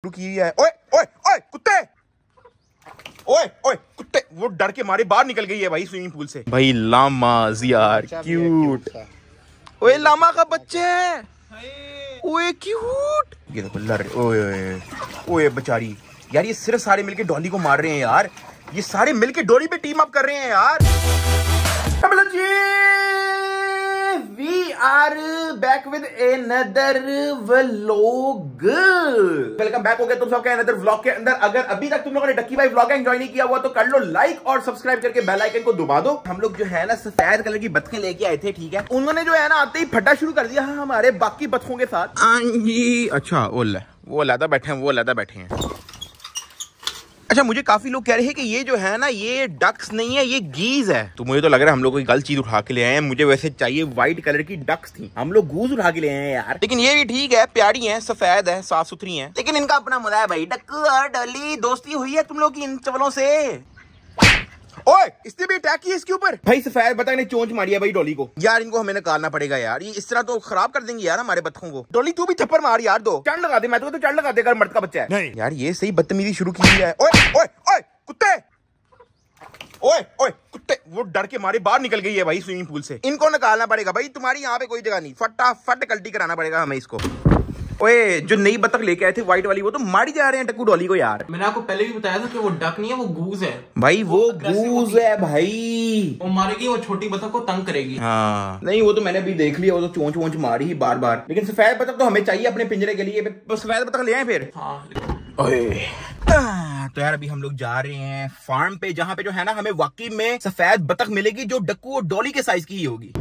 शुरू की है। ओए ओए ओए कुत्ते, ओए ओए कुत्ते, वो डर के मारे बाहर निकल गई है भाई स्विमिंग पूल से। भाई लामाज यार क्यूट, ओए लामा का बच्चा है, ओए क्यूट, ये देखो लड़, ओए ओए ओए बेचारी यार, ये सिर्फ सारे मिलके डॉली को मार रहे हैं यार, ये सारे मिलके डॉली पे टीम अप कर रहे हैं यार। We are back with another vlog। Welcome back हो गया तुम सबका another vlog के अंदर। अगर अभी तक तुम लोगों ने डक्की भाई vlog एंजॉय नहीं किया हुआ तो कर लो लाइक और सब्सक्राइब करके बेल आइकन को दबा दो। हम लोग जो है ना सफेद कलर की बतखें लेके आए थे, ठीक है, उन्होंने जो है ना आते ही फटा शुरू कर दिया हमारे बाकी बतखों के साथ। अच्छा वो लादा बैठे हैं, वो लादा बैठे हैं। अच्छा, मुझे काफी लोग कह रहे हैं कि ये जो है ना ये डक्स नहीं है, ये गीज है। तो मुझे तो लग रहा है हम लोग कोई गलत चीज उठा के ले आए हैं। मुझे वैसे चाहिए व्हाइट कलर की डक्स थी, हम लोग गूज उठा के ले आए हैं यार। लेकिन ये भी ठीक है, प्यारी है, सफेद है, साफ सुथरी है, लेकिन इनका अपना मजा है भाई। डक्कू और डॉली दोस्ती हुई है तुम लोग की इन चवलों से। ओए, इसने भी अटैक किया इसके ऊपर। भाई सफेद बतख ने चोंच मारी है भाई डॉली को यार, इनको हमें निकालना पड़ेगा यार, ये इस तरह तो खराब कर देंगे यार हमारे बतखों को। डॉली तू भी थप्पड़ मार यार, दो चढ़ लगा दे, मैं तो चढ़ लगा दे अगर मर्द का बच्चा है। नहीं यार, ये सही बदतमीजी शुरू की है। ओए ओए ओए कुत्ते, ओए ओए कुत्ते, वो डर के मारे बाहर निकल गई है भाई स्विमिंग पूल से। इनको निकालना पड़ेगा भाई, तुम्हारी यहाँ पे कोई जगह नहीं, फटाफट कल्टी कराना पड़ेगा हमें इसको। ओए, जो नई बतख लेके आए थे व्हाइट वाली, वो तो मारी जा रहे हैं टक्कू डॉली को यार। मैंने आपको पहले भी बताया था कि वो डक नहीं है, वो गूज है भाई, वो गूज है भाई, वो मारेगी, वो छोटी बतख को तंग करेगी। हाँ नहीं, वो तो मैंने अभी देख लिया, वो तो चोंच वोंच मारी ही बार बार। लेकिन सफेद बतख तो हमें चाहिए अपने पिंजरे के लिए, सफेद बतख ले आए फिर। ओए तो यार अभी हम लोग जा रहे हैं फार्म पे, जहाँ पे जो है ना हमें वाकई में सफेद बतख मिलेगी जो डक्कू और डॉली के साइज की ही होगी।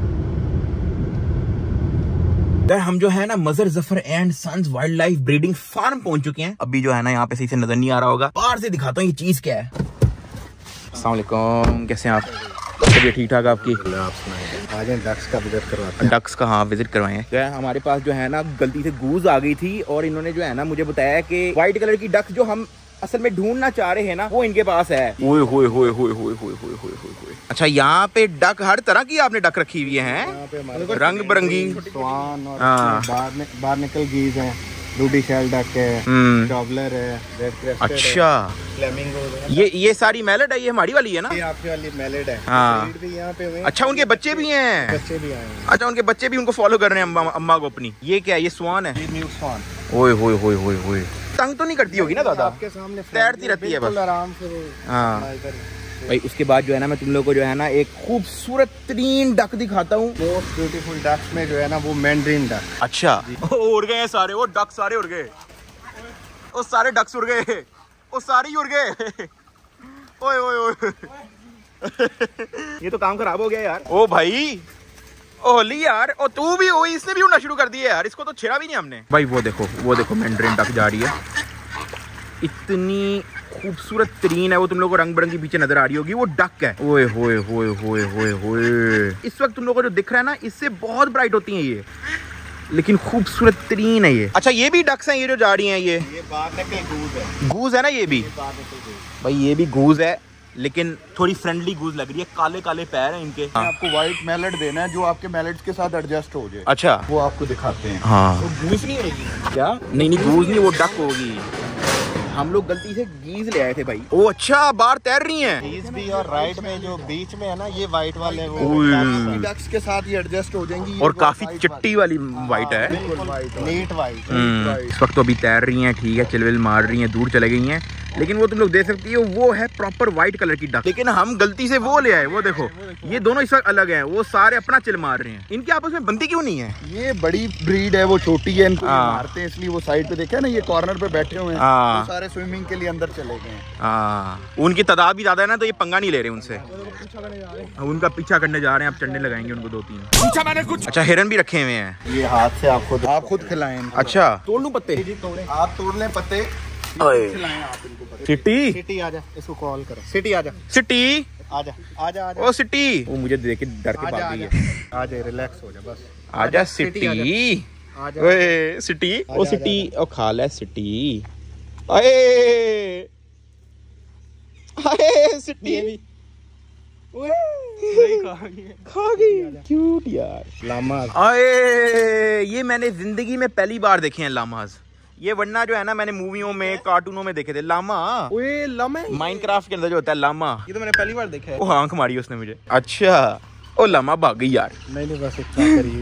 हम जो है ना Mazhar Zafar and sons wildlife breeding farm पहुंच चुके हैं। अभी जो है ना यहाँ पे सही से नजर नहीं आ रहा होगा, बाहर से दिखाता हूँ ये चीज क्या है। अस्सलाम वालेकुम, कैसे हैं आप? तबीयत ठीक ठाक आपकी? आज डक्स का विजिट करवाते हैं। डक्स का हाँ विजिट करवाएं। तो हमारे पास जो है ना गलती से गूज आ गई थी और इन्होंने जो है ना मुझे बताया कि व्हाइट कलर की डक जो हम असल में ढूंढना चाह रहे हैं ना वो इनके पास है। ओए होए होए होए होए होए होए होए होए। अच्छा, यहाँ पे डक हर तरह की आपने डक रखी हुई है, रंग बिरंगी स्वान और बार्निकल गीज हैं, रूबी शेल डक है, चॉबलर है, रेड क्रेस्टेड। अच्छा, फ्लेमिंगो। ये सारी मैलेड है, ये हमारी वाली है ना? ये आपकी वाली मैलेड है। हाँ भी यहाँ पे हुए। अच्छा, उनके बच्चे भी हैं? बच्चे भी आए हैं। अच्छा, उनके बच्चे भी उनको फॉलो कर रहे हैं अम्मा को अपनी। ये क्या है, ये स्वान है? New swan. ओए होए होए होए होए, तंग तो नहीं करती होगी ना दादा? आपके सामने तैरती रहती है बस आराम से। हाँ भाई, उसके बाद जो है ना मैं तुम लोगों को जो है ना एक खूबसूरत तरीन डक दिखाता हूँ। मोस्ट ब्यूटीफुल डक्स में जो है ना वो मैंड्रीन डक। अच्छा, उड़ गए सारे, वो डक सारे उड़ गए, वो सारे डक्स उड़ गए, वो सारे ही उड़ गए। ओए ओए ओए ये तो काम खराब हो गया यार। ओ भाई, ओली यार, ओ तू भी हो, इसने भी उड़ना शुरू कर दिया यार, इसको तो छेड़ा भी नहीं हमने। भाई वो देखो मैंड्रीन डक जा रही है, इतनी खूबसूरत तरीन है वो, तुम लोगों को रंग बिरंगी पीछे नजर आ रही होगी, वो डक है। ओए होए होए होए होए होए, इस वक्त तुम लोगों को जो दिख रहा है ना इससे बहुत ब्राइट होती हैं ये, लेकिन खूबसूरत तरीन है ये। अच्छा, ये भी डक्स हैं ये जो जा रही हैं? ये बार्निकल गूज है। गूज है ना ये भी? भाई ये भी गूज है, लेकिन थोड़ी फ्रेंडली गूज लग रही है, काले काले पैर हैं इनके। आपको व्हाइट मैलेट देना है जो आपके मैलेट्स के साथ एडजस्ट हो जाए। अच्छा, वो आपको दिखाते हैं। हाँ, तो गूज नहीं होगी क्या? नहीं गूज नहीं, वो डक होगी। हम लोग गलती से गीज ले आए थे भाई। ओ अच्छा, बाहर तैर रही हैं। गीज भी, और राइट में जो बीच में है ना ये व्हाइट वाले वो डक्स के साथ ये एडजस्ट हो जाएंगी। और काफी चिट्टी वाली व्हाइट है, नीट व्हाइट। इस वक्त तो अभी तैर रही हैं, ठीक है, चिलविल मार रही हैं, दूर चले गई हैं, लेकिन वो तुम लोग देख सकती हो वो है प्रॉपर व्हाइट कलर की डक। लेकिन हम गलती से वो ले आए, वो देखो ये दोनों इस वक्त अलग हैं, वो सारे अपना चिल मार रहे हैं। इनकी आपस में बनती क्यों नहीं है? ये बड़ी ब्रीड है, वो छोटी है, इनको मारते हैं इसलिए वो साइड पे देखे ना, ये कॉर्नर पे बैठे हुए हैं, वो सारे स्विमिंग के लिए अंदर चले गए हैं। हाँ, उनकी तादाद भी ज्यादा है ना, तो ये पंगा नहीं ले रहे उनसे, उनका पीछा करने जा रहे हैं, आप चढ़ने लगाएंगे उनको 2-3। पूछा मैंने कुछ। अच्छा, हिरन भी रखे हुए हैं, ये हाथ से आप खुद खिलाएं। अच्छा, तोड़ लूं पत्ते? आप तोड़ लें पत्ते, खिलाएं आप इनको। सिटी आजा, इसको कॉल करो। सिटी आजा, सिटी आजा आजा आजा। ओ सिटी, वो मुझे देख के डर के भाग गई है। आजा, रिलैक्स हो जा बस। आजा सिटी, ओए सिटी, ओ सिटी, ओ खा ले सिटी। आए आए सिटी, खा गई, क्यूट यार। लामाज, आए, ये मैंने जिंदगी में पहली बार देखे हैं लामाज। ये वरना जो है ना मैंने मूवियों में कार्टूनों में देखे थे। लामा, ओए लामा, माइनक्राफ्ट के अंदर जो होता है लामा, ये तो मैंने पहली बार देखा है। वो आंख मारी उसने मुझे। अच्छा ओ लामा भाग गई यार। नहीं बस इतना करिए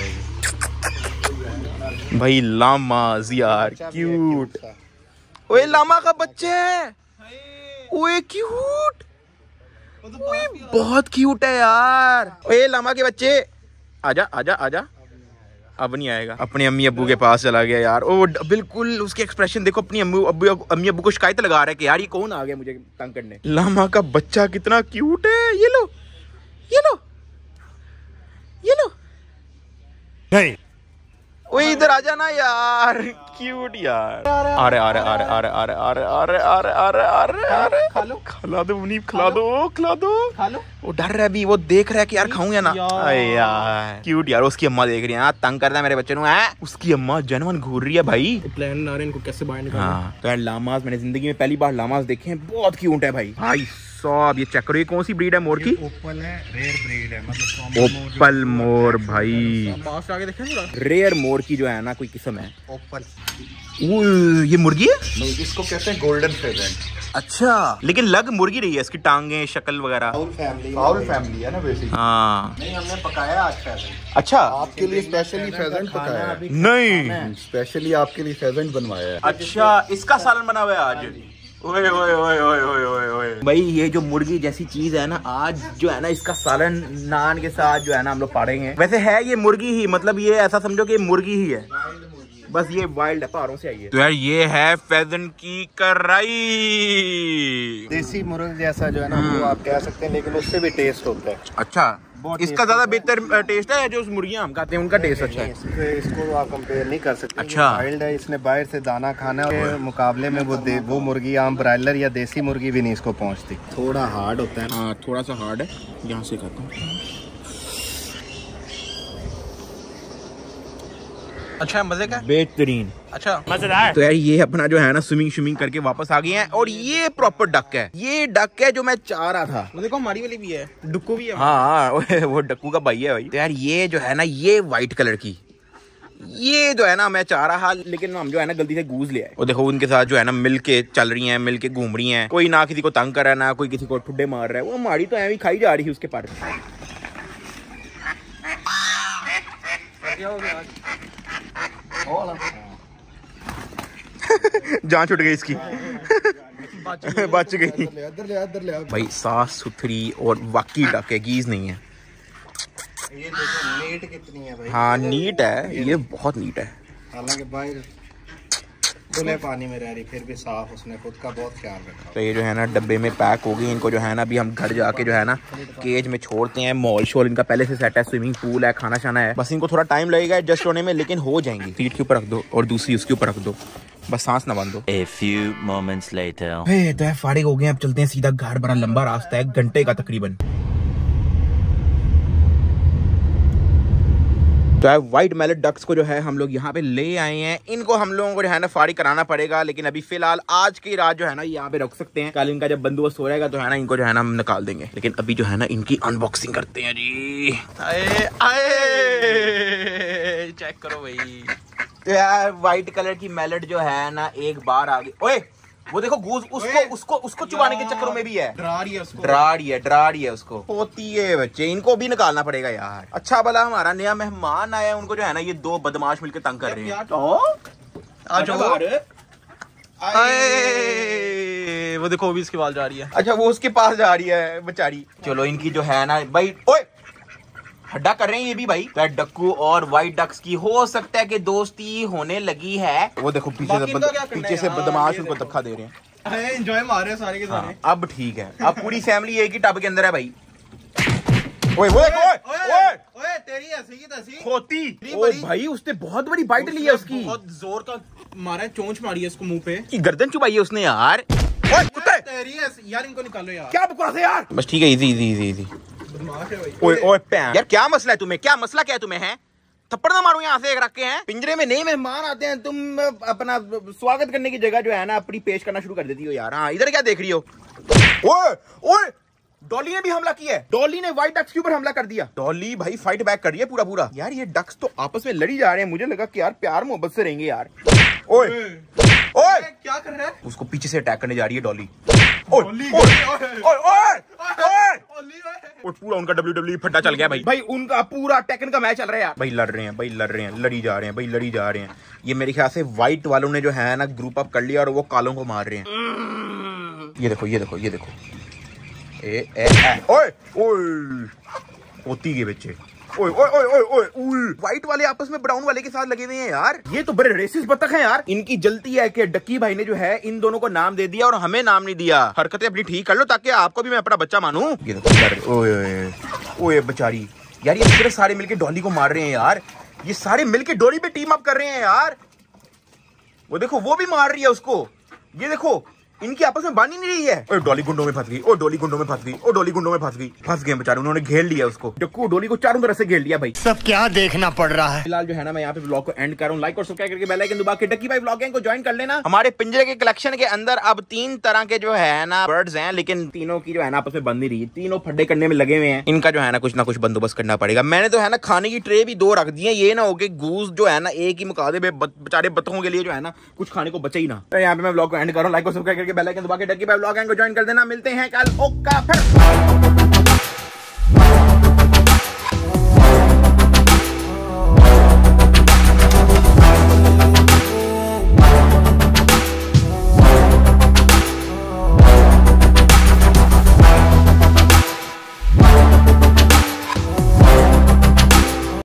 भाई लामाज यार क्यूट। ओए लामा का बच्चा है, ओए क्यूट, ओए बहुत क्यूट है यार। ओए लामा के बच्चे आजा आजा आजा। अब नहीं आएगा, अपने अम्मी अब्बू के पास चला गया यार। ओ बिल्कुल उसके एक्सप्रेशन देखो, अपनी अम्मी अब्बू को शिकायत लगा रहा है कि यार ये कौन आ गया मुझे तंग करने। लामा का बच्चा कितना क्यूट है। ये लो ये लो ये लो। नहीं ओए इधर आ जाना यार, क्यूट यार। अरे अरे अरे अरे अरे अरे अरे अरे अरे अरे अरे खा लो, खिला दो मुनीब, खिला दो खिला दो। खा लो। वो डर रहा है अभी, वो देख रहा है कि यार खाऊं या ना। अरे यार क्यूट यार। उसकी अम्मा देख रही है, तंग करता है मेरे बच्चे है। उसकी अम्मा जनवन घूर रही है भाई। प्लान आ रहे इनको कैसे बाहर निकालना। हाँ तो यार लामाज मैंने जिंदगी में पहली बार लामाज देखे हैं, बहुत क्यूट है भाई। भाई साहब ये चेक करो, ये कौन सी ब्रीड है मोर की? ओपल है, रेयर ब्रीड है, मतलब ओपल मोर भाई। पास आगे देखें थोड़ा। रेयर मोर की जो है ना कोई किस्म है। ओपल। ये मुर्गी है? नहीं, इसको कहते हैं गोल्डन फेजेंट। अच्छा, लेकिन लग मुर्गी रही है, इसकी टांगे शक्ल वगैरह। फाउल फैमिली है ना बेसिकली। हाँ नहीं हमने पकाया आज फेजेंट। अच्छा आपके लिए स्पेशली फेजेंट पकाया है। नहीं, स्पेशली आपके लिए फेजेंट बनवाया है। अच्छा इसका सालन बना हुआ है आज। ओए ओए ओए ओए ओए ओए ओए भाई, ये जो मुर्गी जैसी चीज है ना, आज जो है ना इसका सालन नान के साथ जो है ना हम लोग पाड़ेंगे। वैसे है ये मुर्गी ही, मतलब ये ऐसा समझो कि मुर्गी ही है, बस ये वाइल्ड है, पहाड़ों से आई है। तो यार ये है फेजेंट की कढ़ाई। देसी मुर्ग जैसा जो है ना वो आप कह सकते हैं, लेकिन उससे भी टेस्ट होता है। अच्छा, इसका ज्यादा बेहतर टेस्ट है जो मुर्गियां हम खाते हैं उनका टेस्ट अच्छा है। इसको आप कंपेयर नहीं कर सकते। अच्छा, वाइल्ड है, इसने बाहर से दाना खाना है, मुकाबले में वो मुर्गी आम ब्रायलर या देसी मुर्गी भी नहीं इसको पहुंचती। थोड़ा हार्ड होता है। हाँ थोड़ा सा हार्ड है, यहाँ से खाता हूँ। अच्छा मजे का, बेहतरीन, अच्छा मजेदार। तो यार ये अपना जो है ना स्विमिंग करके वापस आ गए हैं। और ये प्रॉपर डक है, ये डक है जो मैं चाह रहा था। वो देखो हमारी वाली भी है, डुक्कू भी है। हाँ वो डक्कू का भाई है भाई। तो यार ये जो है ना, ये व्हाइट कलर की, ये जो है ना मैं चाह रहा, लेकिन हम जो है ना गलती से गूज लिया है। और देखो उनके साथ जो है ना मिलके चल रही हैं, मिलके घूम रही हैं। कोई ना किसी को तंग कर रहा है, ना कोई किसी को ठुड्डे मार रहा है। वो हमारी तो ऐवी खाई जा रही है उसके पर। जान छुट गई इसकी। बच गई भाई। साफ सुथरी और वाकई डक है, गीज नहीं है। ये देखो नीट कितनी है भाई। हाँ नीट है, ये बहुत नीट है। हालांकि बाहर खुले पानी में रह रही, फिर भी साफ, उसने खुद का बहुत ख्याल रखा। तो ये जो है ना डब्बे में पैक हो गई। इनको जो है ना अभी हम घर जाके जो है ना केज में छोड़ते हैं। मॉल शॉल इनका पहले से सेट है, स्विमिंग पूल है, खाना शाना है। बस इनको थोड़ा टाइम लगेगा एडजस्ट होने में, लेकिन हो जाएंगी। सीट के ऊपर रख दो और दूसरी उसके ऊपर रख दो, बस सांस ना बांधो। A few moments later. तो यार फारिग हो गए, अब चलते हैं सीधा घर। बड़ा लंबा रास्ता है, घंटे का तकरीबन। तो यार व्हाइट मैलेट डक्स को जो है हम लोग यहाँ पे ले आए हैं। इनको हम लोगों को जो है ना फारिग कराना पड़ेगा, लेकिन अभी फिलहाल आज की रात जो है ना यहाँ पे रख सकते हैं। कल इनका जब बंदोबस्त हो जाएगा तो है ना इनको जो है ना हम निकाल देंगे। लेकिन अभी जो है ना इनकी अनबॉक्सिंग करते हैं जी। आए आए चेक करो भाई। तो यार व्हाइट कलर की मैलेट जो है ना एक बार आ गई। ओए वो देखो गूज, उसको चुबाने के चक्करों में भी है। डरा रही है उसको, डरा रही है उसको। होती है बच्चे, इनको भी निकालना पड़ेगा यार। अच्छा भला हमारा नया मेहमान आया है, उनको जो है ना ये दो बदमाश मिलकर तंग कर रहे हैं। वो देखो भी इसके बाल जा रही है। अच्छा वो उसके पास जा रही है बेचारी। चलो इनकी जो है ना भाई, ओए हड्डा कर रहे हैं ये भी भाई। तो डक्कू और व्हाइट डक्स की हो सकता है कि दोस्ती होने लगी है। वो देखो पीछे से बदमाश उनको धक्का दे रहे हैं। एंजॉय मार रहे हैं सारे के सारे। हाँ, अब ठीक है, अब पूरी फैमिली एक ही टब के अंदर है भाई। ओए तेरी ऐसी की तैसी होती। ओ भाई उसने बहुत बड़ी बाइट ली है उसकी, बहुत जोर का मारा है, चोंच मारी है इसको मुंह पे, की गर्दन चुबाई है उसने यार। ओए कुत्ते तेरी ऐसी यार, इनको निकालो यार। क्या बकवास है यार। बस ठीक है, इजी। ओए पैन यार, क्या मसला है तुम्हें, क्या है तुम्हें है? थप्पड़ ना मारो यहाँ से एक रख के हैं। पिंजरे में नए मेहमान आते हैं, तुम अपना स्वागत करने की जगह जो है ना अपनी पेश करना शुरू कर देती हो यार। हाँ इधर क्या देख रही हो? ओए डॉली ने भी हमला किया है। डॉली ने व्हाइट डक्स के ऊपर हमला कर दिया। डॉली भाई फाइट बैक कर रही है पूरा यार। ये डक्स तो आपस में लड़ी जा रहे हैं, मुझे लगा कि यार प्यार मोहब्बत से रहेंगे यार। ओए ओए क्या कर रहा है? उसको पीछे से अटैक करने जा रही है डॉली। और पूरा उनका WWE फट्टा चल गया भाई उनका पूरा टेकन का मैच चल रहा है यार। भाई लड़ रहे हैं लड़ी जा रहे हैं। ये मेरे ख्याल से व्हाइट वालों ने जो है ना ग्रुप अप कर लिया और वो कालों को मार रहे हैं। ये देखो ओए पोती के बच्चे ओए व्हाइट वाले आपस में ब्राउन वाले के साथ लगे हुए हैं यार। ये तो बड़े रेसिस्ट बतख हैं यार। इनकी जलती है कि डक्की भाई ने जो है इन दोनों को नाम दे दिया और हमें नाम नहीं दिया। हरकतें अपनी ठीक कर लो ताकि आपको भी मैं अपना बच्चा मानूं। ये देखो ओए बेचारी यार, ये सिर्फ सारे मिलके डॉली को मार रहे हैं यार। ये सारे मिलके डॉली पे टीम अप कर रहे हैं यार। वो देखो वो भी मार रही है उसको। ये देखो इनकी आपस में बानी नहीं रही है। ओए डॉली गुंडों में फंस गई। फंस गए बेचारे, उन्होंने घेर लिया उसको। डक्कू डॉली को चारों तरफ से घेर लिया भाई। सब क्या देखना पड़ रहा है। फिलहाल जो है ना मैं यहाँ पे व्लॉग को एंड कर रहा हूँ। लाइक और सब्सक्राइब करके बेल आइकन दबा के डक्की भाई व्लॉग गैंग को ज्वाइन कर लेना। हमारे पिंजरे के कलेक्शन के अंदर अब 3 तरह के जो है ना बर्ड्स हैं, लेकिन तीनों की जो है ना आपस में बंद नहीं रही। तीनों फड्डे करने में लगे हुए हैं। इनका जो है ना कुछ बंदोबस्त करना पड़ेगा। मैंने तो है ना खाने की ट्रे भी 2 रख दी है। ये ना हो कि गूस जो है ना एक ही मुकाबले में बेचारे बतखों के लिए जो है ना कुछ खाने को बचे ही ना। तो यहाँ पे मैं व्लॉग को एंड कर रहा हूँ। लाइक और सब्सक्राइब करके बेल आइकन दबा के डक्की भाई व्लॉग गैंग को ज्वाइन कर देना। मिलते हैं कल ओका फिर।